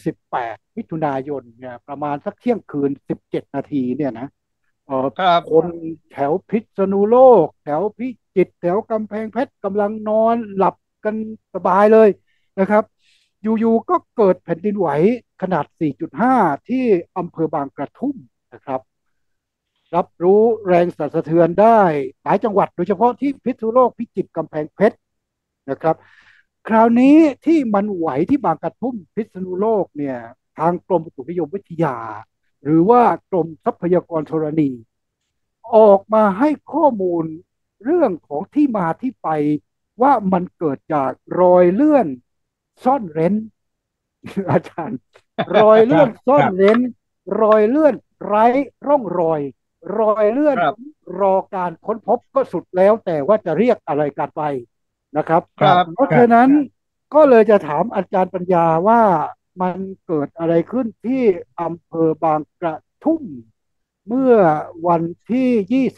28 มิถุนายนเนี่ยประมาณสักเที่ยงคืน17 นาทีเนี่ยนะครับคนแถวพิษณุโลกแถวพิจิตรแถวกำแพงเพชรกำลังนอนหลับกันสบายเลยนะครับอยู่ๆก็เกิดแผ่นดินไหวขนาด 4.5 ที่อำเภอบางกระทุ่มนะครับ รับรู้แรงสั่นสะเทือนได้หลายจังหวัดโดยเฉพาะที่พิษณุโลกพิจิตรกำแพงเพชรนะครับคราวนี้ที่มันไหวที่บางกระทุ่มพิษณุโลกเนี่ยทางกรมอุตุนิยมวิทยาหรือว่ากรมทรัพยากรธรณีออกมาให้ข้อมูลเรื่องของที่มาที่ไปว่ามันเกิดจากรอยเลื่อนซ่อนเร้นอาจารย์รอยคเลื่รับอนซ่ครับอนเร้นรอยเลื่อนไร้ร่องรอย รอยเลื่อนครับรอการค้นพบก็สุดแล้วแต่ว่าจะเรียกอะไรกันไปนะครับครับเพราะครับฉะนั้นก็เลยจะถามอาจารย์ปัญญาว่ามันเกิดอะไรขึ้นที่อำเภอบางกระทุ่มเมื่อวันที่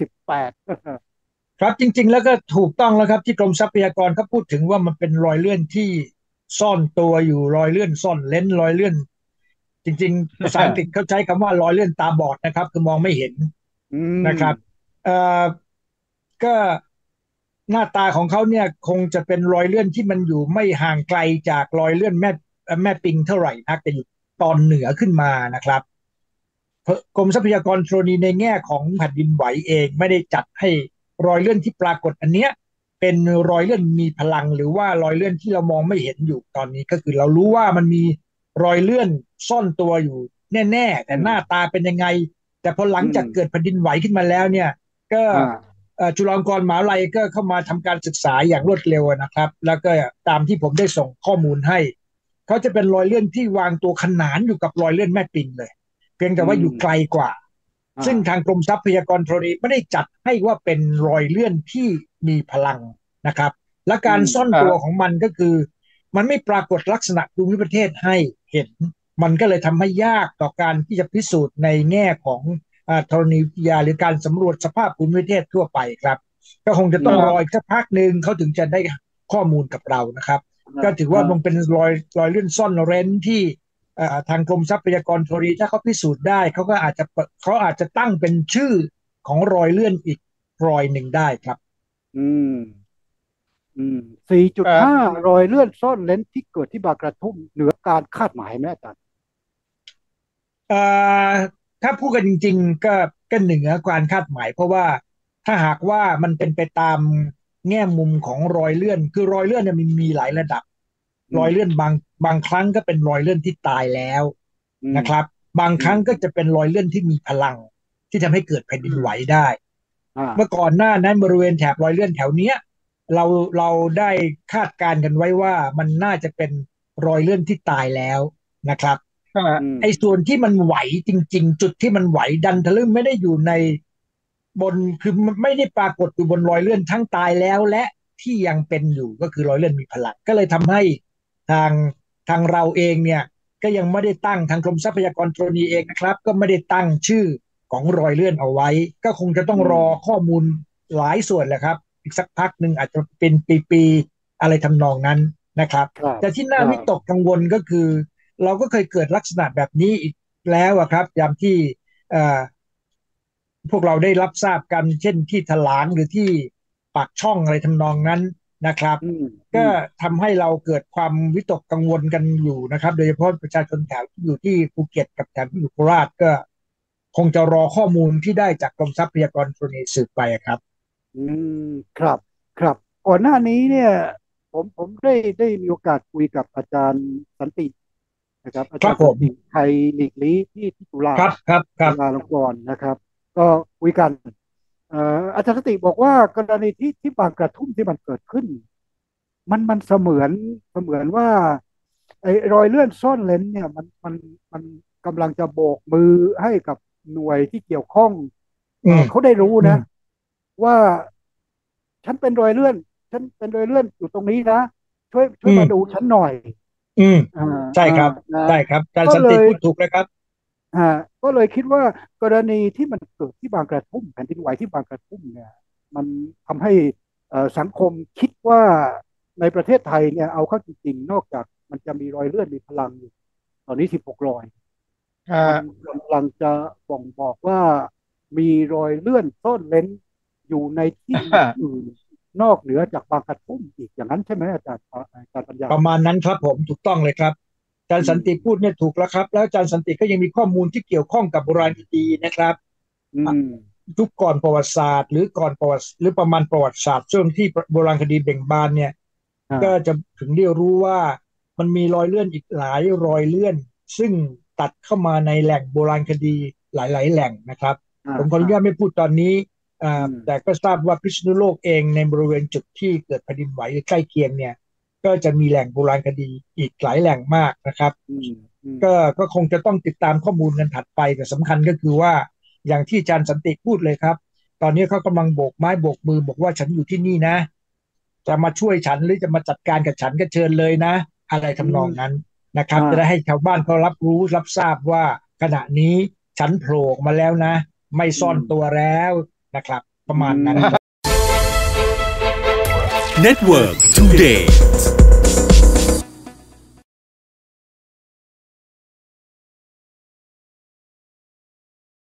28 ครับจริงๆแล้วก็ถูกต้องแล้วครับที่กรมทรัพยากรเขาพูดถึงว่ามันเป็นรอยเลื่อนที่ซ่อนตัวอยู่รอยเลื่อนซ่อนเลนรอยเลื่อนจริงๆภาษาอังกฤษเขาใช้คำว่ารอยเลื่อนตาบอดนะครับคือมองไม่เห็นอืมนะครับเอ่อก็หน้าตาของเขาเนี่ยคงจะเป็นรอยเลื่อนที่มันอยู่ไม่ห่างไกลจากรอยเลื่อนแม่ปิงเท่าไหร่นักแต่อยู่ตอนเหนือขึ้นมานะครับ กรมทรัพยากรธรณีในแง่ของแผ่นดินไหวเองไม่ได้จัดให้รอยเลื่อนที่ปรากฏอันเนี้ยเป็นรอยเลื่อนมีพลังหรือว่ารอยเลื่อนที่เรามองไม่เห็นอยู่ตอนนี้ก็คือเรารู้ว่ามันมีรอยเลื่อนซ่อนตัวอยู่แน่ๆแต่อืมหน้าตาเป็นยังไงแต่พอหลัอืมงจากเกิดแผ่นดินไหวขึ้นมาแล้วเนี่ยก็อ่าจุฬาลงกรณ์มหาวิทยาลัยก็เข้ามาทำการศึกษาอย่างรวดเร็วนะครับแล้วก็ตามที่ผมได้ส่งข้อมูลให้เขาจะเป็นรอยเลื่อนที่วางตัวขนานอยู่กับรอยเลื่อนแม่ปิงเลย เพียงแต่อืว่าอยู่ไกลมกว่าอ่าซึ่งทางกรมทรัพยากรธรณีไม่ได้จัดให้ว่าเป็นรอยเลื่อนที่มีพลังนะครับและอืการมซ่อนตัวของมันก็คือมันไม่ปรากฏลักษณะภูมิประเทศให้เห็นมันก็เลยทำให้ยากต่อการที่จะพิสูจน์ในแง่ของธรณีวิทยาหรือการสำรวจสภาพภูมิประเทศทั่วไปครับก็คงจะอืมต้องรออีกสักพักหนึ่งเขาถึงจะได้ข้อมูลกับเรานะครับอ่าก็ถืออ่าว่ามันเป็นรอยเลื่อนซ่อนเร้นที่ ทางกรมทรัพยากรธรณีถ้าเขาพิสูจน์ได้เขาอาจจะตั้งเป็นชื่อของรอยเลื่อนอีกรอยหนึ่งได้ครับอืม อืม4.5 ครับรอยเลื่อนซ่อนเร้นที่เกิดที่บางกระทุ่มเหนือการคาดหมายไหมอาจารย์เอ่อถ้าพูดกันจริงๆก็เหนือการคาดหมายเพราะว่าถ้าหากว่ามันเป็นไปตามแง่มุมของรอยเลื่อนคือรอยเลื่อนเนี่ยมันมีหลายระดับรอืมอยเลื่อนบางครั้งก็เป็นรอยเลื่อนที่ตายแล้วอืมนะครับบางอืมครั้งก็จะเป็นรอยเลื่อนที่มีพลังที่ทำให้เกิดแผ่นดินไหวได้ เมื่ออ่าก่อนหน้านั้นบริเวณแถบรอยเลื่อนแถวเนี้ยเราเราได้คาดการณ์กันไว้ว่ามันน่าจะเป็นรอยเลื่อนที่ตายแล้วนะครับอืมไอ้ส่วนที่มันไหวจริงๆจุดที่มันไหวดันทะลึ่งไม่ได้อยู่ในบนคือมันไม่ได้ปรากฏอยู่บนรอยเลื่อนทั้งตายแล้วและที่ยังเป็นอยู่ก็คือรอยเลื่อนมีพลังก็เลยทำให้ทางทางเราเองเนี่ยก็ยังไม่ได้ตั้งทางกรมทรัพยากรธรณีเองนะครับก็ไม่ได้ตั้งชื่อ ของรอยเลื่อนเอาไว้ก็คงจะต้ออืงรอมข้อมูลหลายส่วนแหละครับอีกสักพักหนึ่งอาจจะเป็นปีๆอะไรทำนองนั้นนะครับครับแต่ที่คน่าวิตกรับกังวลก็คือเราก็เคยเกิดลักษณะแบบนี้อีกแล้วอะครับยามที่เอ่อพวกเราได้รับทราบกันเช่นที่ถลางหรือที่ปากช่องอะไรทำนองนั้นนะครับอืมอืก็มทำให้เราเกิดความวิตกกังวลกันอยู่นะครับโดยเฉพาะประชาชนแถวที่อยู่ที่ภูเก็ตกับแถวที่อยู่โคราชก็คงจะรอข้อมูลที่ได้จากกรมทรัพยากรธรณีสืบไปครับอืมครับครับก่อนหน้านี้เนี่ยผมได้มีโอกาสคุยกับอาจารย์สันตินะครับอาครับผมจารย์สันติไทยหลีกลี้ที่จุฬาครับครับครับจุฬาลงกรณ์นะครับก็คุยกันอาจารย์สันติบอกว่ากรณีที่บางกระทุ่มที่มันเกิดขึ้น มันเสมือนว่าไอ้รอยเลื่อนซ่อนเลนเนี่ยมันกำลังจะโบกมือให้กับหน่วยที่เกี่ยวข้องอืมเขาได้รู้นะอืมว่าฉันเป็นรอยเลื่อนฉันเป็นรอยเลื่อนอยู่ตรงนี้นะช่วยอืมมาดูฉันหน่อยอืมอ่าอ่าใช่ครับนะใช่ครับอาจารย์ก็เลยสันติพูดถูกเลยครับอ่าก็เลยคิดว่ากรณีที่มันเกิดที่บางกระทุ่มแผ่นดินไหวที่บางกระทุ่มเนี่ยมันทำให้สังคมคิดว่าในประเทศไทยเนี่ยเอาเข้าจริงๆนอกจากมันจะมีรอยเลื่อนมีพลังอยู่ตอนนี้16 รอยอ่ามันกำลังจะบ่งบอกว่ามีรอยเลื่อนซ่อนเร้นอยู่ในที่อื่นๆนอกเหนือจากบางกระทุ่มอีกอย่างนั้นใช่ไหมอาจารย์ปัญญาประมาณนั้นครับผมถูกต้องเลยครับอาจารย์สันอืมติพูดเนี่ยถูกแล้วครับแล้วอาจารย์สันติก็ยังมีข้อมูลที่เกี่ยวข้องกับโบราณคดีนะครับอืมยุคก่อนประวัติศาสตร์หรือก่อนประวัติหรือประมาณประวัติศาสตร์ช่วงที่โบราณคดีเบ่งบานเนี่ยก็อ่าจะถึงได้รู้ว่ามันมีรอยเลื่อนอีกหลายรอยเลื่อนซึ่งตัดเข้ามาในแหล่งโบราณคดีหลายๆแหล่งนะครับอ่าผมขออนุอ่าญาตไม่พูดตอนนี้อืมแต่ก็ทราบว่าพิษณุโลกเองในบริเวณจุดที่เกิดแผ่นดินไหวหรือใกล้เคียงเนี่ย ก็จะมีแหล่งโบราณคดีอีกหลายแหล่งมากนะครับอืมอืมก็คงจะต้องติดตามข้อมูลกันถัดไปแต่สำคัญก็คือว่าอย่างที่อาจารย์สันติพูดเลยครับตอนนี้เขากำลังโบกไม้โบกมือบอกว่าฉันอยู่ที่นี่นะจะมาช่วยฉันหรือจะมาจัดการกับฉันก็เชิญเลยนะอะไรอืทำนมองนั้นนะครับอ่าจะได้ให้ชาวบ้านเขารับรู้รับทราบว่าขณะนี้ฉันโผล่ออกมาแล้วนะไม่อืมซ่อนตัวแล้วนะครับปอืระมาณนั้นครับม Network Today